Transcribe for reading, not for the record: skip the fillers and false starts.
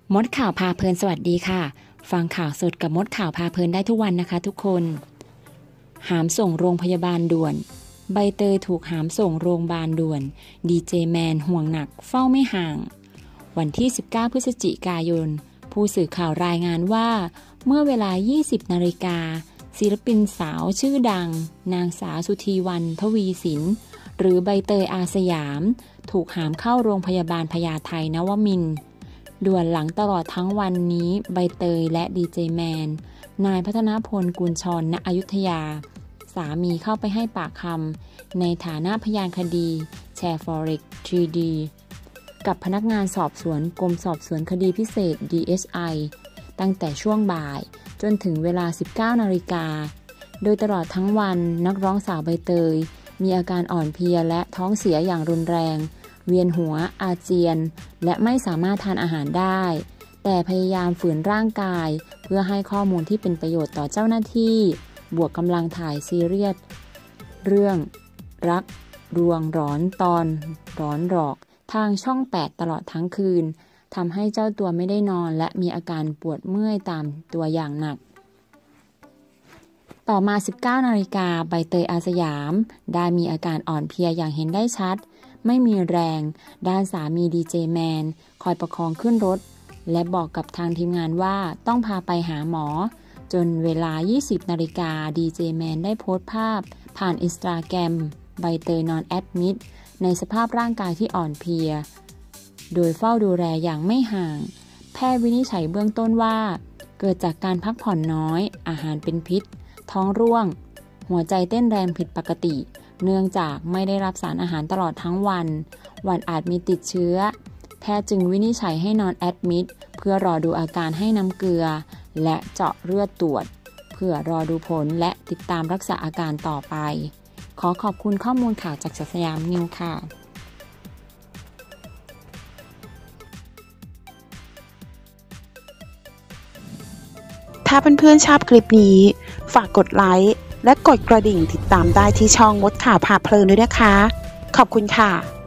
มดข่าวพาเพลินสวัสดีค่ะฟังข่าวสดกับมดข่าวพาเพลินได้ทุกวันนะคะทุกคนหามส่งโรงพยาบาลด่วนใบเตยถูกหามส่งโรงพยาบาลด่วนดีเจแมนห่วงหนักเฝ้าไม่ห่างวันที่19พฤศจิกายนผู้สื่อข่าวรายงานว่าเมื่อเวลา 20 นาฬิกาศิลปินสาวชื่อดังนางสาวสุธีวรรณทวีสินหรือใบเตยอาสยามถูกหามเข้าโรงพยาบาลพญาไทนวมินทร์ด่วนหลังตลอดทั้งวันนี้ใบเตยและดีเจแมนนายพัฒนพลกุลชร ณ อยุธยาสามีเข้าไปให้ปากคำในฐานะพยานคดีแชร์ Forex 3D กับพนักงานสอบสวนกรมสอบสวนคดีพิเศษ DSI ตั้งแต่ช่วงบ่ายจนถึงเวลา 19 นาฬิกาโดยตลอดทั้งวันนักร้องสาวใบเตยมีอาการอ่อนเพลียและท้องเสียอย่างรุนแรงเวียนหัวอาเจียนและไม่สามารถทานอาหารได้แต่พยายามฝืนร่างกายเพื่อให้ข้อมูลที่เป็นประโยชน์ต่อเจ้าหน้าที่บวกกำลังถ่ายซีเรียสเรื่องรักรวงร้อนตอนร้อนหรอกทางช่อง 8 ตลอดทั้งคืนทำให้เจ้าตัวไม่ได้นอนและมีอาการปวดเมื่อยตามตัวอย่างหนักต่อมา 19 นาฬิกาใบเตยอาสยามได้มีอาการอ่อนเพลียอย่างเห็นได้ชัดไม่มีแรงด้านสามีดีเจแมนคอยประคองขึ้นรถและบอกกับทางทีมงานว่าต้องพาไปหาหมอจนเวลา 20 นาฬิกาดีเจแมนได้โพสต์ภาพผ่าน Instagram ใบเตยนอนแอดมิดในสภาพร่างกายที่อ่อนเพลียโดยเฝ้าดูแลอย่างไม่ห่างแพทย์วินิจฉัยเบื้องต้นว่าเกิดจากการพักผ่อนน้อยอาหารเป็นพิษท้องร่วงหัวใจเต้นแรงผิดปกติเนื่องจากไม่ได้รับสารอาหารตลอดทั้งวันอาจมีติดเชื้อแพทย์จึงวินิจฉัยให้นอนแอดมิดเพื่อรอดูอาการให้น้ำเกลือและเจาะเลือดตรวจเพื่อรอดูผลและติดตามรักษาอาการต่อไปขอขอบคุณข้อมูลข่าวจากสยามนิวค่ะถ้าเพื่อนๆชอบคลิปนี้ฝากกดไลค์และกดกระดิ่งติดตามได้ที่ช่องมดข่าวพาเพลินด้วยนะคะขอบคุณค่ะ